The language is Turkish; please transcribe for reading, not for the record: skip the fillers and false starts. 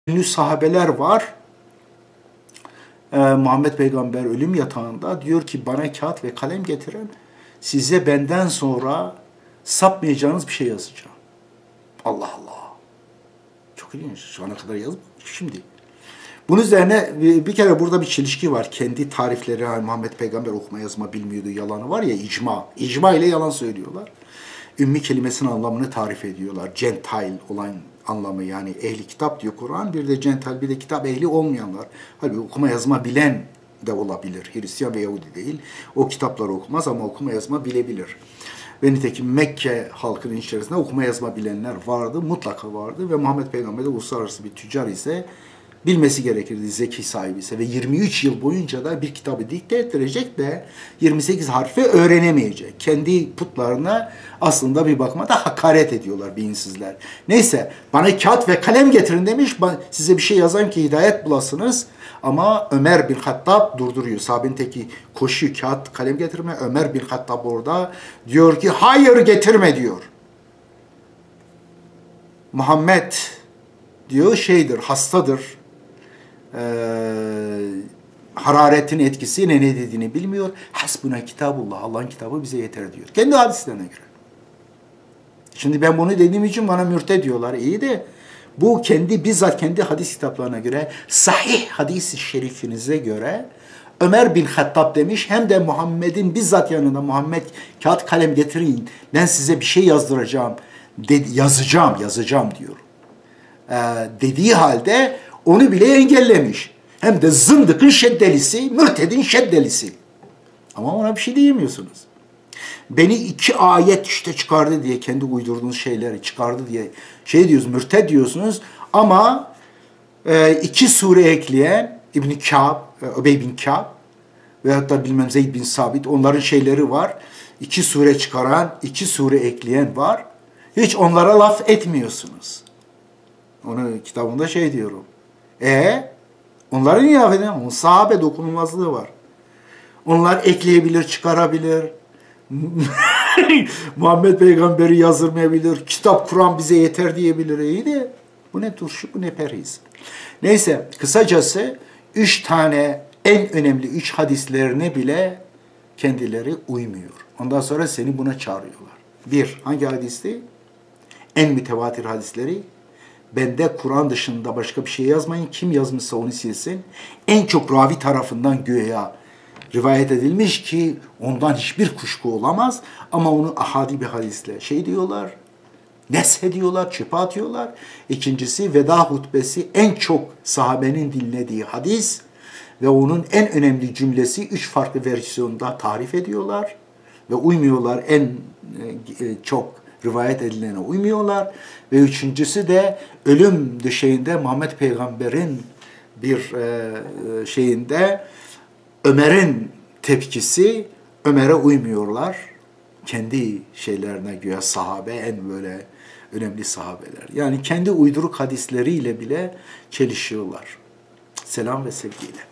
ünlü sahabeler var. Muhammed Peygamber ölüm yatağında diyor ki bana kağıt ve kalem getirin. Size benden sonra sapmayacağınız bir şey yazacağım. Allah Allah. Çok ilginç. Şu ana kadar yazmamış. Şimdi. Bunun üzerine bir kere burada bir çelişki var. Kendi tarifleri Muhammed Peygamber okuma yazma bilmiyordu yalanı var ya icma. İcma ile yalan söylüyorlar. Ümmi kelimesinin anlamını tarif ediyorlar. Gentile olan anlamı yani ehli kitap diyor Kur'an. Bir de gentile bir de kitap ehli olmayanlar. Halbuki okuma yazma bilen de olabilir. Hristiyan ve Yahudi değil. O kitapları okumaz ama okuma yazma bilebilir. Ve nitekim Mekke halkının içerisinde okuma yazma bilenler vardı. Mutlaka vardı. Ve Muhammed Peygamber de uluslararası bir tüccar ise bilmesi gerekirdi zeki sahibi ise ve 23 yıl boyunca da bir kitabı dikte ettirecek de 28 harfi öğrenemeyecek. Kendi putlarına aslında bir bakıma da hakaret ediyorlar beyinsizler. Neyse bana kağıt ve kalem getirin demiş. Size bir şey yazayım ki hidayet bulasınız. Ama Ömer bin Hattab durduruyor. Sahabenin teki koşuyor kağıt kalem getirme. Ömer bin Hattab orada diyor ki hayır getirme diyor. Muhammed diyor hastadır. Hararetin etkisiyle ne dediğini bilmiyor. Hasbuna kitabullah. Allah'ın kitabı bize yeter diyor. Kendi hadislerine göre. Şimdi ben bunu dediğim için bana mürted diyorlar. İyi de bu bizzat kendi hadis kitaplarına göre sahih hadis-i şerifinize göre Ömer bin Hattab demiş hem de Muhammed'in bizzat yanında Muhammed kağıt kalem getirin ben size bir şey yazdıracağım yazacağım diyor. Dediği halde onu bile engellemiş. Hem de zındıkın şeddelisi, mürtedin şeddelisi. Ama ona bir şey diyemiyorsunuz. Beni 2 ayet çıkardı diye, kendi uydurduğunuz şeyleri çıkardı diye diyoruz, mürted diyorsunuz. Ama 2 sure ekleyen İbn-i Kâb, Übey bin Kâb ve hatta Zeyd bin Sabit onların şeyleri var. 2 sure çıkaran, 2 sure ekleyen var. Hiç onlara laf etmiyorsunuz. Onu kitabında diyorum. Onların niye onun sahabe dokunulmazlığı var. Onlar ekleyebilir, çıkarabilir. Muhammed Peygamber'i yazdırmayabilir. Kitap, Kur'an bize yeter diyebilir. İyi de bu ne turşu, bu ne perhiz. Neyse, kısacası 3 tane en önemli 3 hadislerine bile kendileri uymuyor. Ondan sonra seni buna çağırıyorlar. 1. Hangi hadisti? En mütevatir hadisleri. Bende Kur'an dışında başka bir şey yazmayın. Kim yazmışsa onu silsin. En çok ravi tarafından güya rivayet edilmiş ki ondan hiçbir kuşku olamaz. Ama onu ahadi bir hadisle diyorlar. Neshediyorlar, çöpe atıyorlar. İkincisi veda hutbesi en çok sahabenin dinlediği hadis. Ve onun en önemli cümlesi 3 farklı versiyonda tarif ediyorlar. Ve uymuyorlar en çok rivayet edilene uymuyorlar. Ve üçüncüsü de ölüm döşeğinde Muhammed Peygamber'in bir Ömer'in tepkisi Ömer'e uymuyorlar. Kendi şeylerine güya sahabe en böyle önemli sahabeler. Yani kendi uyduruk hadisleriyle bile çelişiyorlar. Selam ve sevgiyle.